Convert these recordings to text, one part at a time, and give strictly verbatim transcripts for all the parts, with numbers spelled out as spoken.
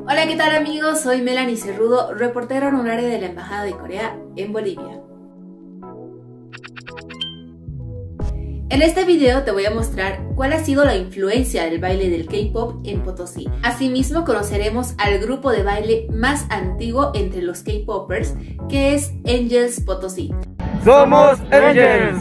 Hola, ¿qué tal amigos? Soy Melanie Cerrudo, reportera honoraria de la Embajada de Corea en Bolivia. En este video te voy a mostrar cuál ha sido la influencia del baile del K-pop en Potosí. Asimismo conoceremos al grupo de baile más antiguo entre los K-popers, que es Angels Potosí. ¡Somos Angels!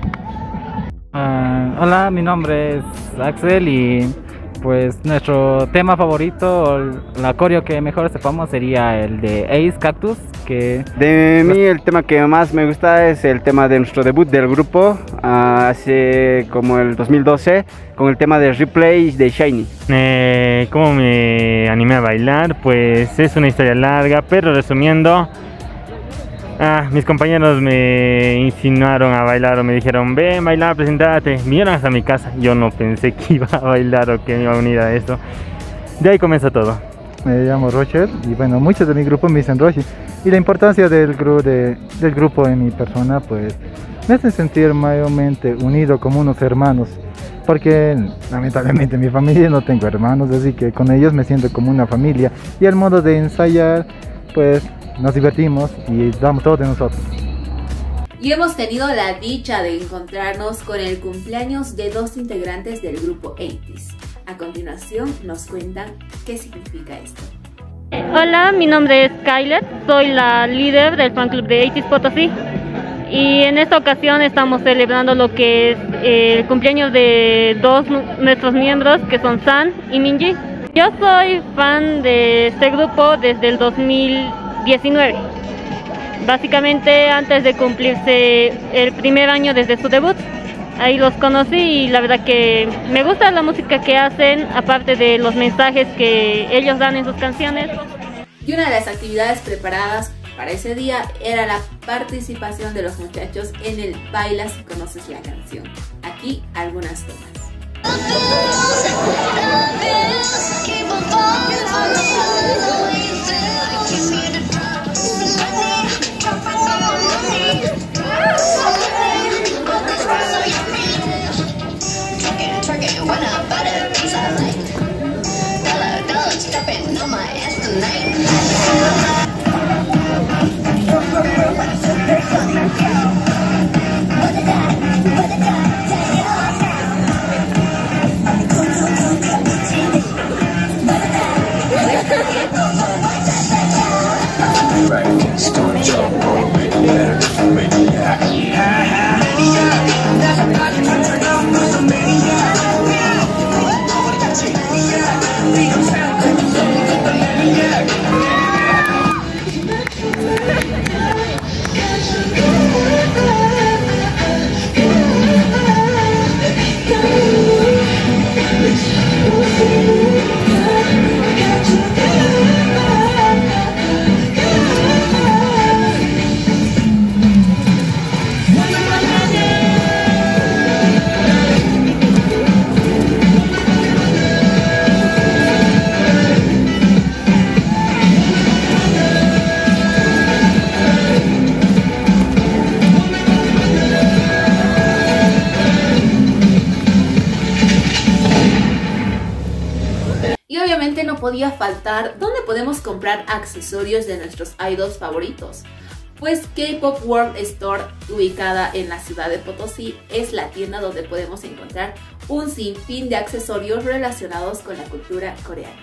Uh, hola, mi nombre es Axel y pues nuestro tema favorito, la coreo que mejor sepamos sería el de Ace Cactus. Que de mí el tema que más me gusta es el tema de nuestro debut del grupo, uh, hace como el dos mil doce, con el tema de Replay de Shiny. Eh, ¿Cómo me animé a bailar? Pues es una historia larga, pero resumiendo, ah, mis compañeros me insinuaron a bailar o me dijeron, ven, bailar, presentate. Vinieron hasta mi casa. Yo no pensé que iba a bailar o que me iba a unir a esto. De ahí comenzó todo. Me llamo Roger y bueno, muchos de mi grupo me dicen Roger. Y la importancia del, gru de, del grupo en mi persona pues me hace sentir mayormente unido como unos hermanos. Porque lamentablemente en mi familia no tengo hermanos, así que con ellos me siento como una familia. Y al modo de ensayar pues nos divertimos y damos todo de nosotros. Y hemos tenido la dicha de encontrarnos con el cumpleaños de dos integrantes del grupo ochenta. A continuación nos cuentan qué significa esto. Hola, mi nombre es Skyler, soy la líder del fan club de ochenta Potosí y en esta ocasión estamos celebrando lo que es eh, el cumpleaños de dos nuestros miembros, que son San y Minji. Yo soy fan de este grupo desde el dos mil diecinueve, básicamente antes de cumplirse el primer año desde su debut. Ahí los conocí y la verdad que me gusta la música que hacen, aparte de los mensajes que ellos dan en sus canciones. Y una de las actividades preparadas para ese día era la participación de los muchachos en el Baila si conoces la canción. Aquí algunas tomas. Y obviamente no podía faltar dónde podemos comprar accesorios de nuestros idols favoritos. Pues K-Pop World Store, ubicada en la ciudad de Potosí, es la tienda donde podemos encontrar un sinfín de accesorios relacionados con la cultura coreana.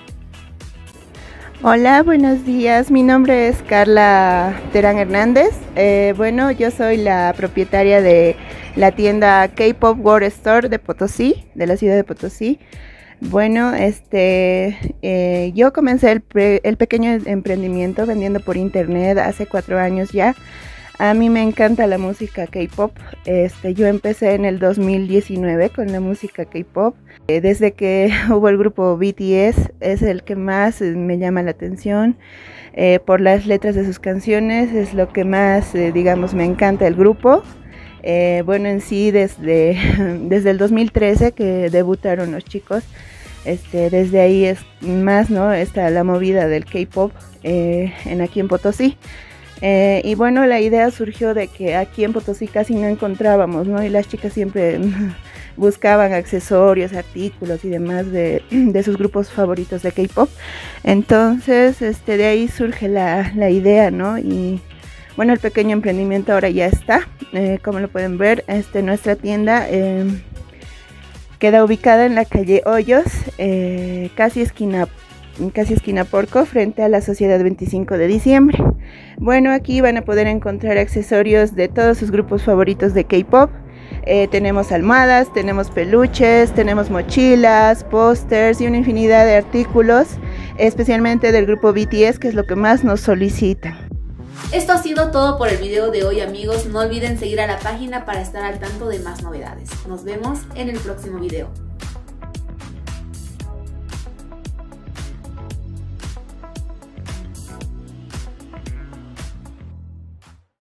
Hola, buenos días. Mi nombre es Carla Terán Hernández. Eh, bueno, yo soy la propietaria de la tienda K-Pop World Store de Potosí, de la ciudad de Potosí. Bueno, este, eh, yo comencé el, pre, el pequeño emprendimiento vendiendo por internet hace cuatro años ya. A mí me encanta la música K-pop. Este, yo empecé en el dos mil diecinueve con la música K-pop. Eh, desde que hubo el grupo B T S es el que más me llama la atención. Eh, por las letras de sus canciones es lo que más, eh, digamos, me encanta el grupo. Eh, bueno, en sí desde, desde el dos mil trece que debutaron los chicos. Este, desde ahí es más, ¿no? Está la movida del K-pop eh, en aquí en Potosí. Eh, y bueno, la idea surgió de que aquí en Potosí casi no encontrábamos, ¿no? Y las chicas siempre buscaban accesorios, artículos y demás de, de sus grupos favoritos de K-pop. Entonces, este, de ahí surge la, la idea, ¿no? Y bueno, el pequeño emprendimiento ahora ya está. Eh, como lo pueden ver, este, nuestra tienda eh, queda ubicada en la calle Hoyos, eh, casi esquina casi esquina Porco, frente a la Sociedad veinticinco de diciembre. Bueno, aquí van a poder encontrar accesorios de todos sus grupos favoritos de K-pop. Eh, tenemos almohadas, tenemos peluches, tenemos mochilas, pósters y una infinidad de artículos, especialmente del grupo B T S, que es lo que más nos solicitan. Esto ha sido todo por el video de hoy, amigos. No olviden seguir a la página para estar al tanto de más novedades. Nos vemos en el próximo video.